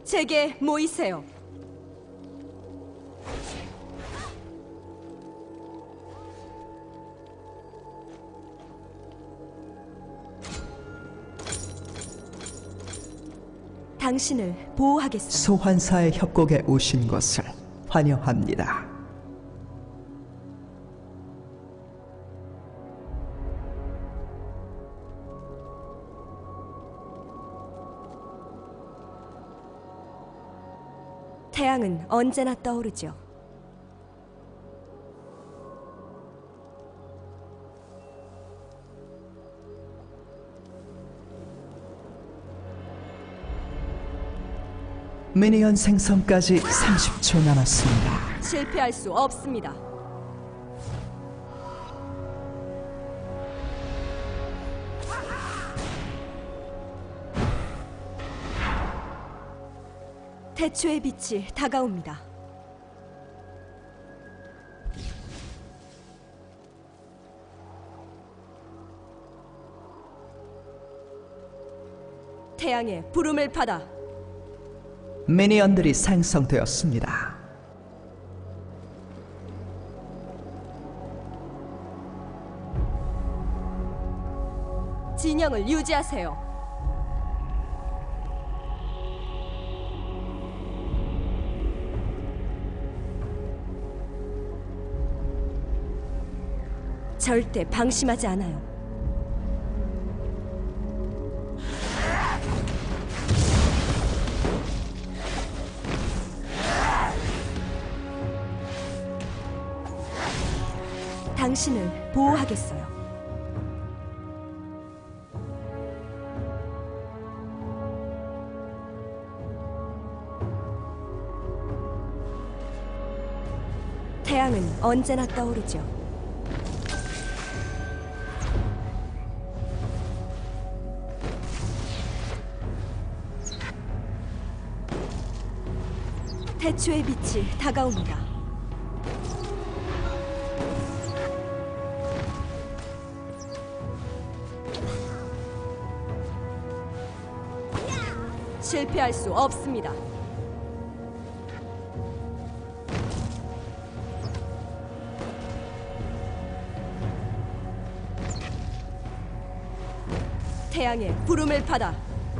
제게 모이세요. 당신을 보호하겠습니다. 소환사의 협곡에 오신 것을 환영합니다. 태양은 언제나 떠오르죠. 미니언 생성까지 30초 남았습니다. 실패할 수 없습니다. 태초의 빛이 다가옵니다. 태양의 부름을 받아 미니언들이 생성되었습니다. 진영을 유지하세요. 절대 방심하지 않아요. 당신을 보호하겠어요. 태양은 언제나 떠오르죠. 태초의 빛이 다가옵니다. 실패할 수 없습니다. 태양의 부름을 받아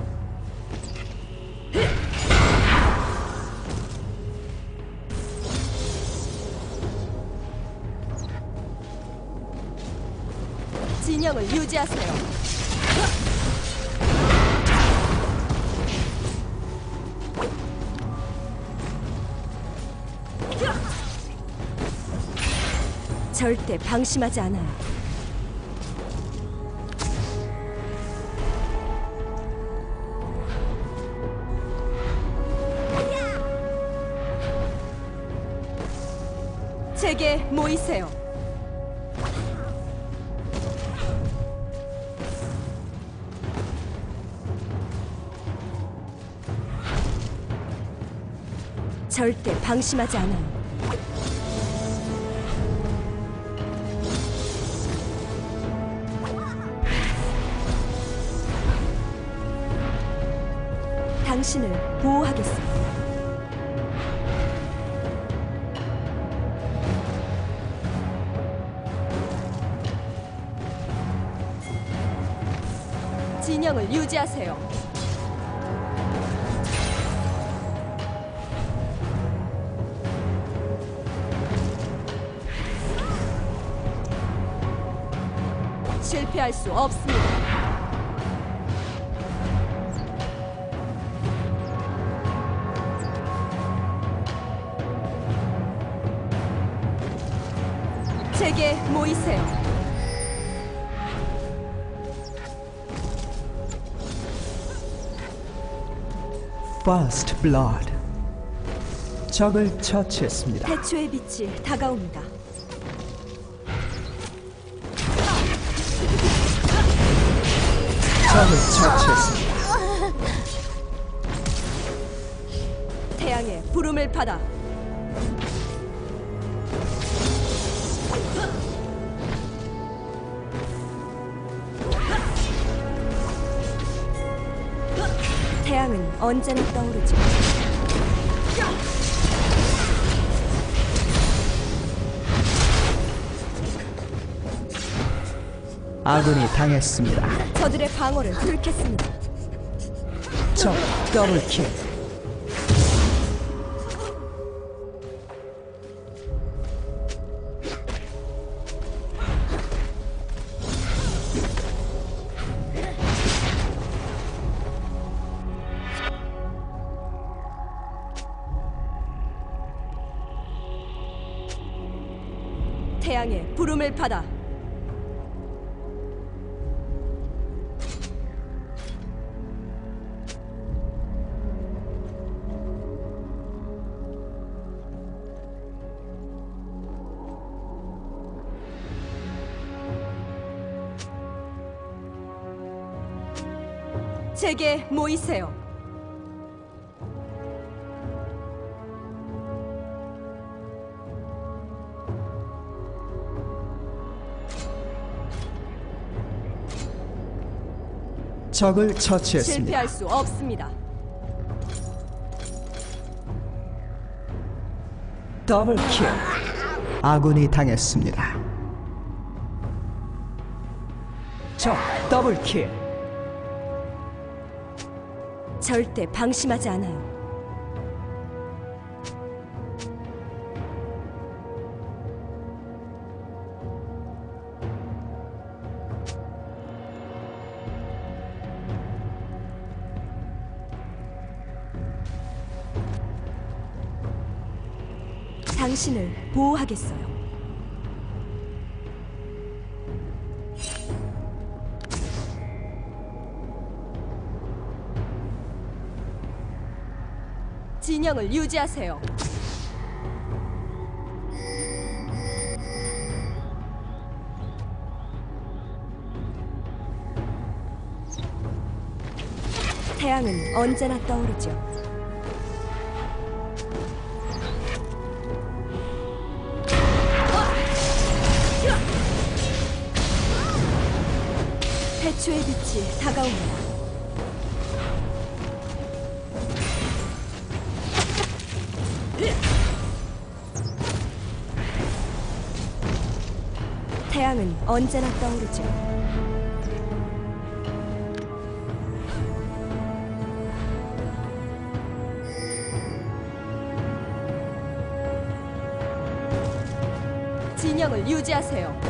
진영을 유지하세요. 절대 방심하지 않아요. 제게 모이세요. 절대 방심하지 않아요. 당신을 보호하겠습니다. 진영을 유지하세요. 실패할 수 없습니다. 제게 모이세요. First Blood. 적을 처치했습니다. 태초의 빛이 다가옵니다. 적을 처치했습니다. 태양의 부름을 받아 태양은 언제나 떠오르죠. 아군이 당했습니다. 저들의 방어를 뚫겠습니다. 적 더블킬. 태양의 부름을 받아. 제게 모이세요. 적을 처치했습니다. 실패할 수 없습니다. 더블킬. 아군이 당했습니다. 적 더블킬. 절대 방심하지 않아요. 당신을 보호하겠어요. 진영을 유지하세요. 태양은 언제나 떠오르죠. 태초의 빛이 다가옵니다. 태양은 언제나 떠오르죠. 진영을 유지하세요.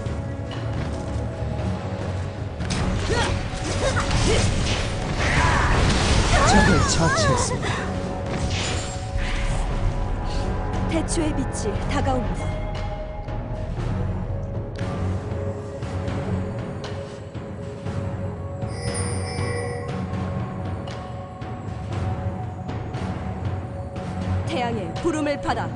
적을 처치했습니다. 태초의 빛이 다가옵니다. 태양의 부름을 받아.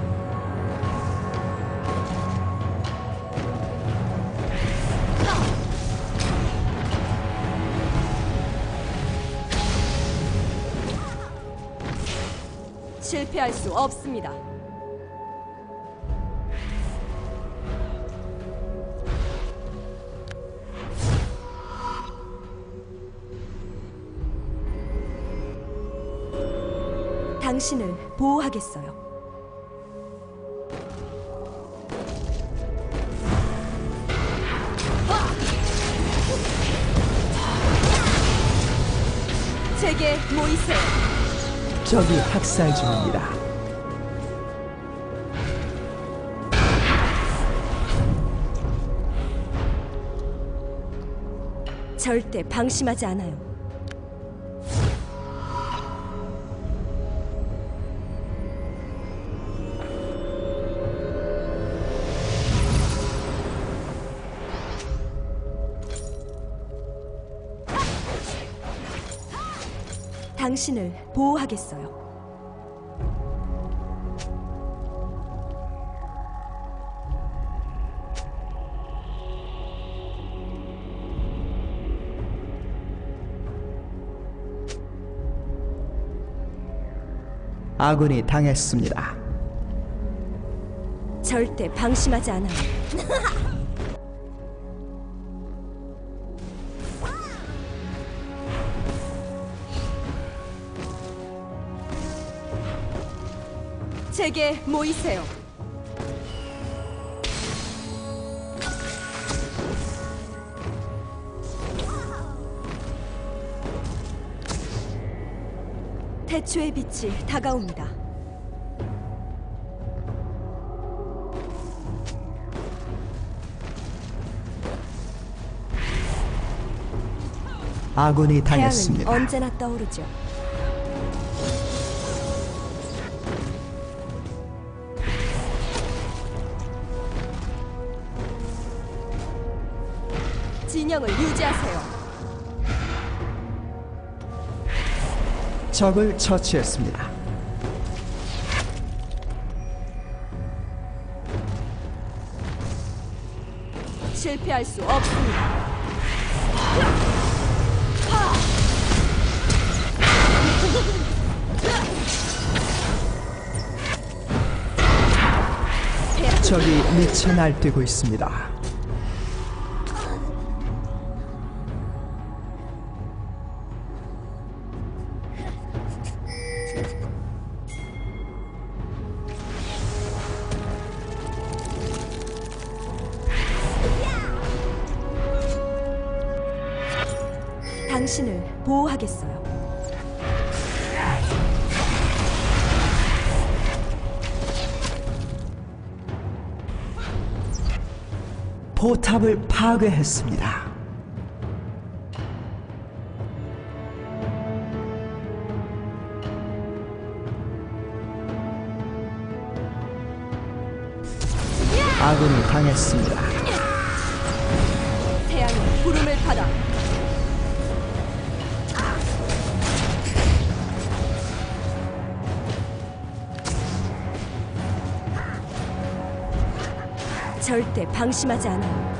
실패할 수 없습니다. 당신을 보호하겠어요. 제게 모이세요. 적이 학살 중입니다. 절대 방심하지 않아요. 당신을 보호하겠어요. 아군이 당했습니다. 절대 방심하지 않아요. 제게 모이세요. 태초의 빛이 다가옵니다. 아군이 태양은 당했습니다. 언제나 떠오르죠. 진영을 유지하세요. 적을 처치했습니다. 실패할 수 없습니다. 적이 미쳐 날뛰고 있습니다. 당신을 보호하겠어요. 포탑을 파괴했습니다. 아군이 당했습니다. 태양의 부름을 받아 절대 방심하지 않아요.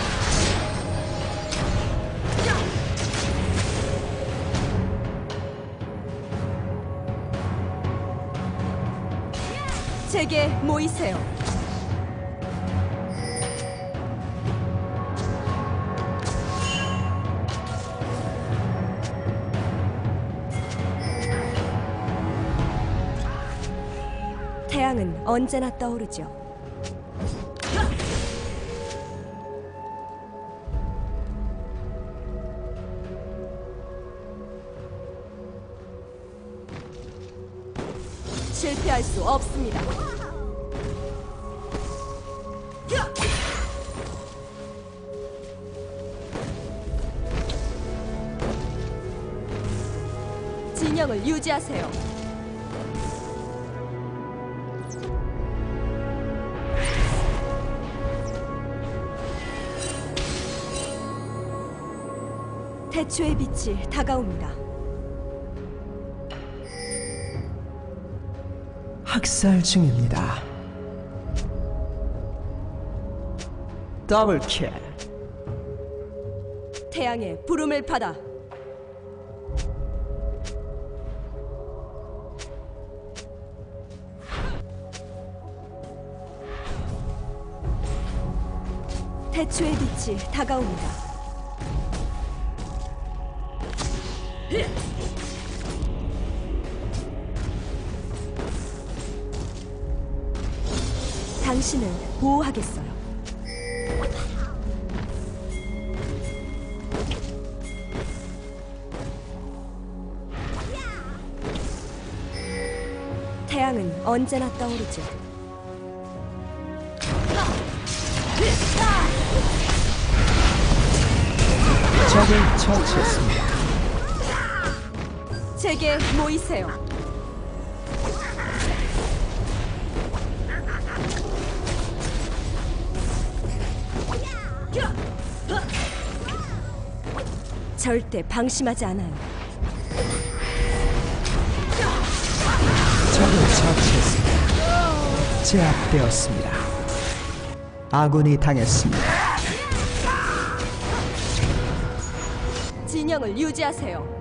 제게 모이세요. 태양은 언제나 떠오르죠. 실패할 수 없습니다. 진영을 유지하세요. 태초의 빛이 다가옵니다. 학살 중입니다. 더블킬. 태양의 부름을 받아 태초의 빛이 다가옵니다. 당신을 보호하겠어요. 태양은 언제나 떠오르죠. 적을 처치했습니다. 제게 모이세요. 절대 방심하지 않아요. 적을 처치했습니다. 제압되었습니다. 아군이 당했습니다. 진영을 유지하세요.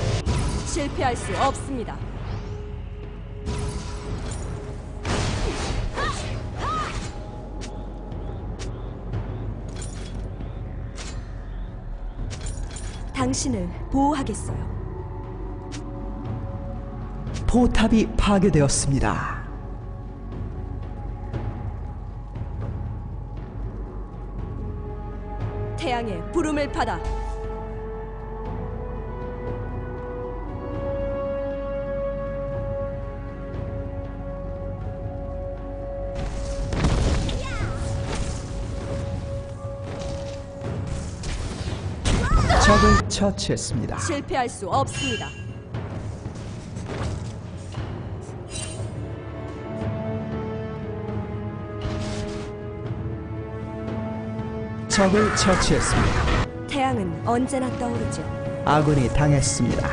실패할 수 없습니다. 당신을 보호하겠어요. 포탑이 파괴되었습니다. 태양의 부름을 받아. 적을 처치했습니다. 실패할 수 없습니다. 적을 처치했습니다. 태양은 언제나 떠오르죠. 아군이 당했습니다.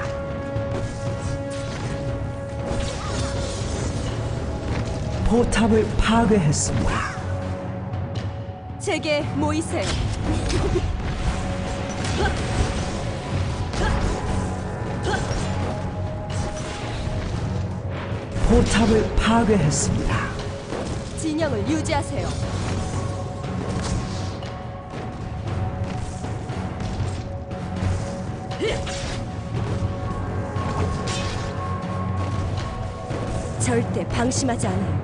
포탑을 파괴했습니다. 제게 모이세요. 포탑을 파괴했습니다. 진영을 유지하세요. 절대 방심하지 않아요.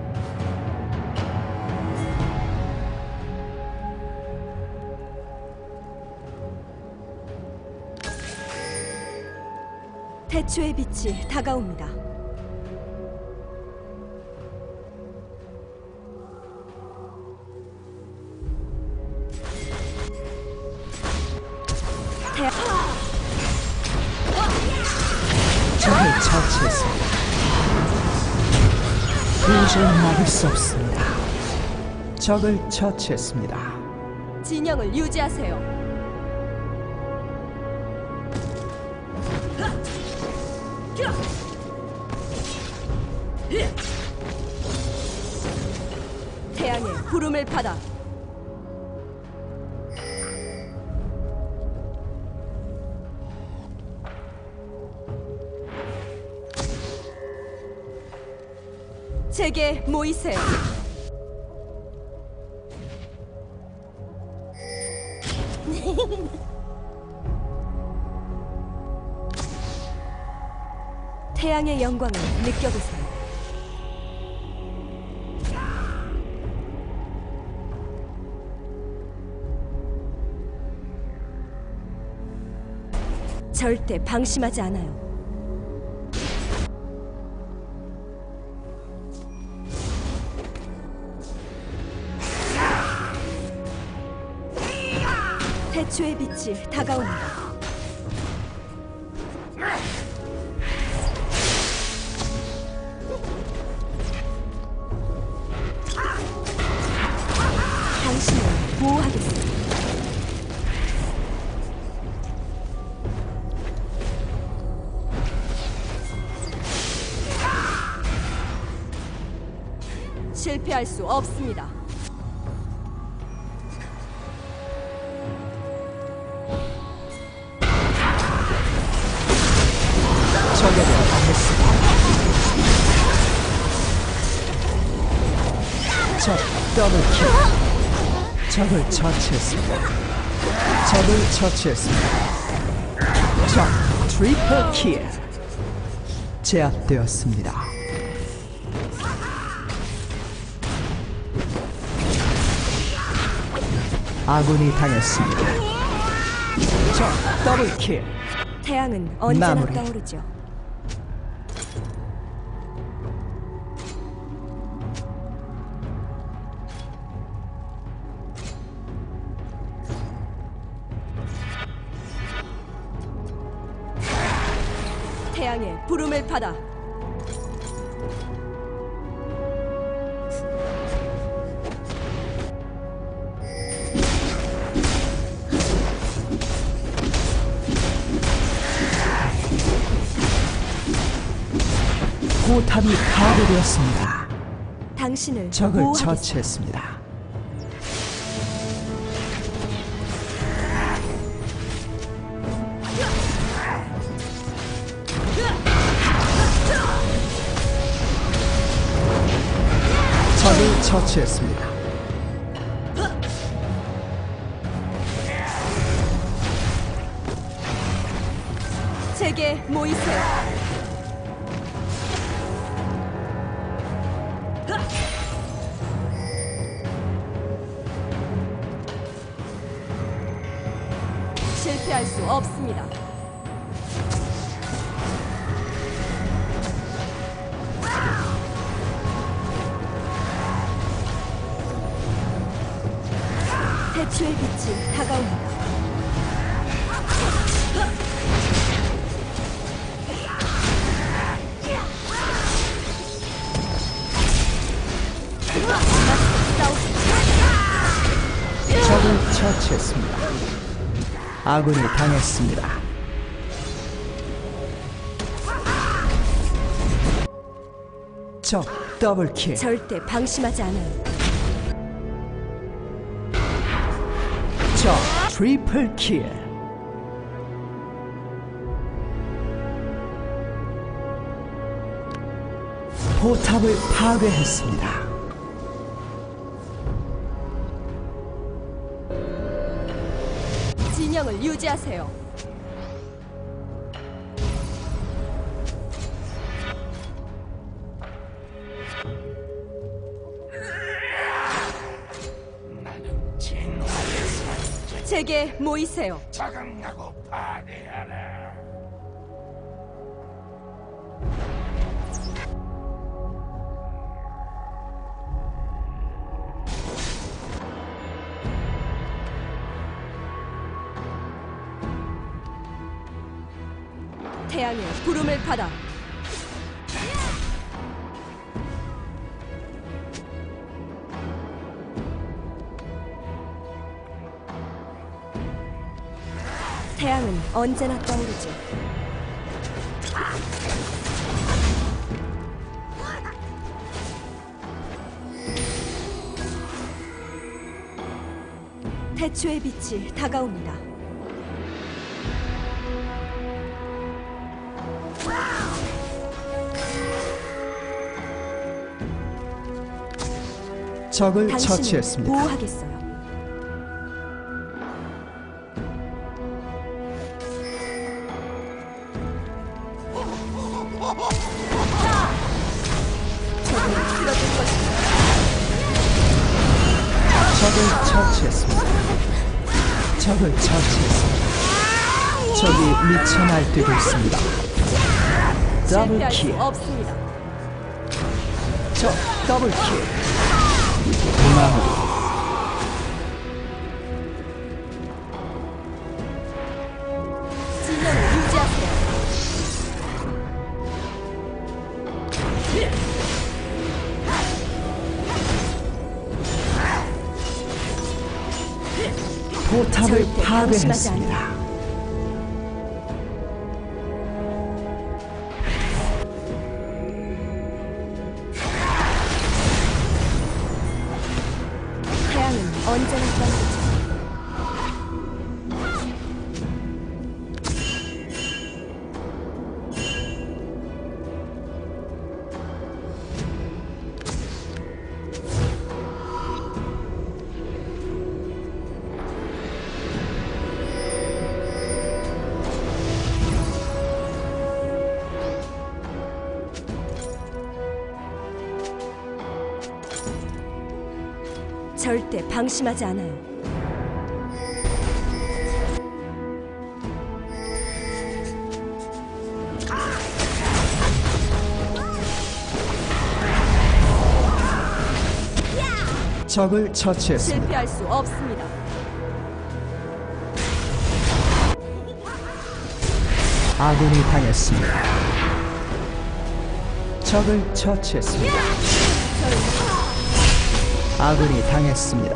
태초의 빛이 다가옵니다. 적을 처치했습니다. 도저히 막을 수 없습니다. 적을 처치했습니다. 진영을 유지하세요. 태양의 부름을 받아. 제게 모이세요. 태양의 영광을 느껴보세요. 절대 방심하지 않아요. 태초의 빛이 다가옵니다. 당신을 보호하겠습니다. 실패할 수 없습니다. 적에게 당했습니다. 적 더블킬. 적을 처치했습니다. 적을 처치했습니다. 적 트리플킬. 제압되었습니다. 아군이 당했습니다. 적 더블킬. 태양은 언제나 마무리. 떠오르죠. 태양의 부름을 받아. 포탑이 파괴되었습니다. 당신을 적을 보호하겠습니다. 처치했습니다. 적을 처치했습니다. 제게 모이세요. 실패할 수 없습니다. 태초의 빛이 다가옵니다. 적을 처치했습니다. 아군이 당했습니다. 적 더블킬. 절대 방심하지 않아요. 적 트리플킬. 포탑을 파괴했습니다. 진영을 유지하세요. 제게 모이세요. 자각나고 파괴하라. 태양의 부름을 받아. 태양은 언제나 떠오르죠. 태초의 빛이 다가옵니다. 적을 당신을 처치했습니다. 보호하겠어요. 적을 쓰러질 것입니다. 적을 처치했습니다. 적을 처치했습니다. 적이 미쳐 날뛰고 있습니다. 실패할 수 더블킬. 없습니다. 적 더블킬. 마무리. 진영을 유지하세요. 포탑을 절대 방심하지 파괴했습니다. 태양은 언제나 떠오르죠. 절대 방심하지 않아요. 적을 처치했습니다. 실패할 수 없습니다. 아군이 당했습니다. 적을 처치했습니다. 아군이 당했습니다.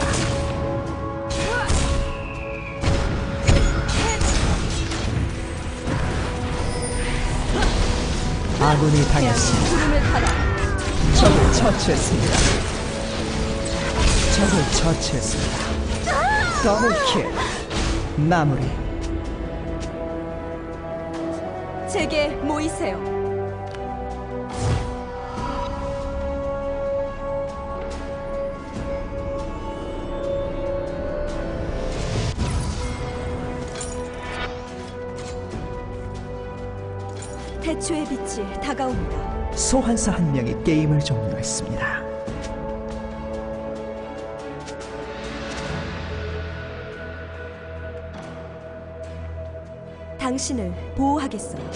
아군이 당했습니다. 부름을 받아. 적을 처치했습니다. 적을 처치했습니다. 더블킬. 마무리. 제게 모이세요. 태초의 빛이 다가옵니다. 소환사 한 명이 게임을 종료했습니다. 당신을 보호하겠어요.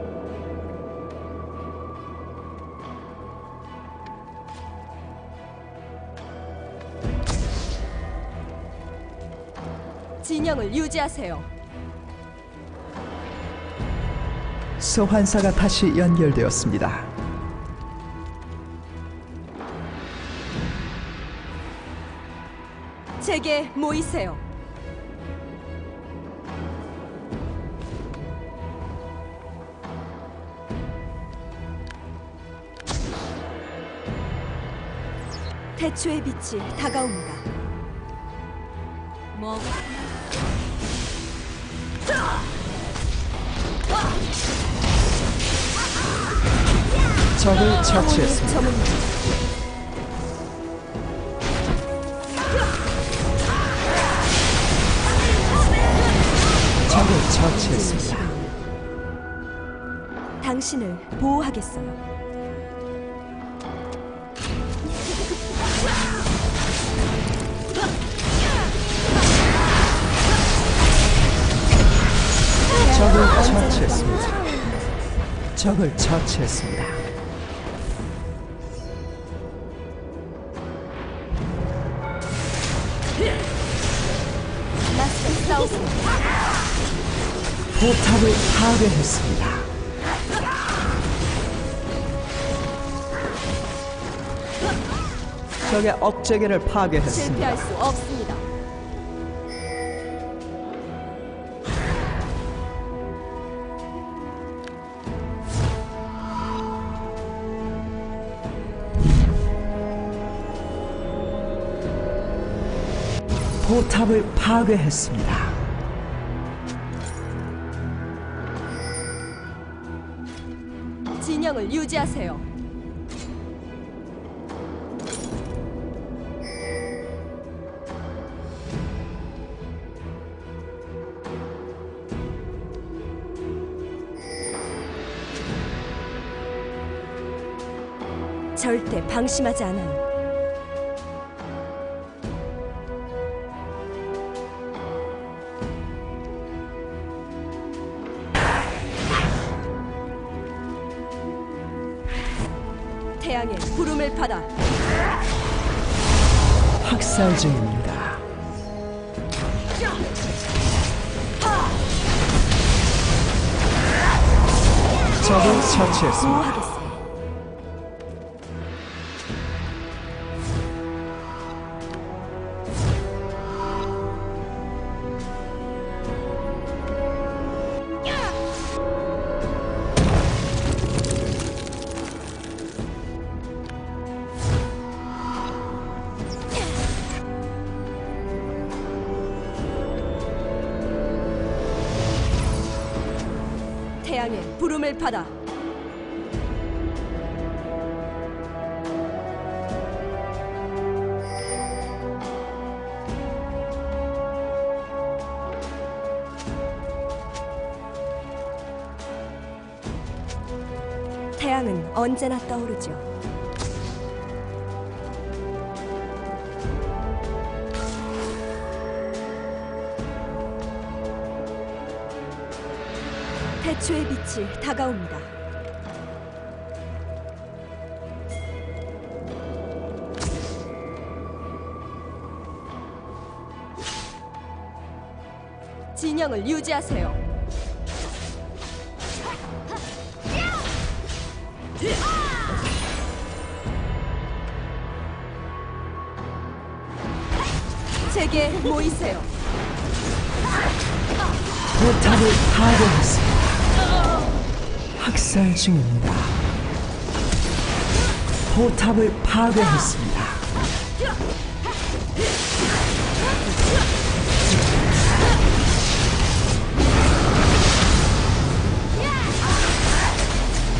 진영을 유지하세요. 소환사가 다시 연결되었습니다. 제게 모이세요. 태초의 빛이 다가옵니다. 적을 처치했습니다. 저문입니다. 적을 처치했습니다. 당신을 보호하겠어요. 적을 처치했습니다. 적을 처치했습니다. 맞서 싸우세요. 포탑을 파괴했습니다. 적의 억제기를 파괴했습니다. 실패할 수 없습니다. 포탑을 파괴했습니다. 진영을 유지하세요. 절대 방심하지 않아요. 태양의 부름을 받아 학살 중입니다. 적을 처치했습니다. 보호하겠어요. 태양의 부름을 받아 태양은 언제나 떠오르죠. 태초의 빛이 다가옵니다. 진영을 유지하세요. 제게 모이세요. 포탑을 파괴했습니다. 학살 중입니다. 포탑을 파괴했습니다.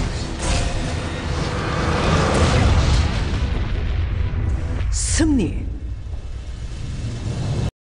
승리!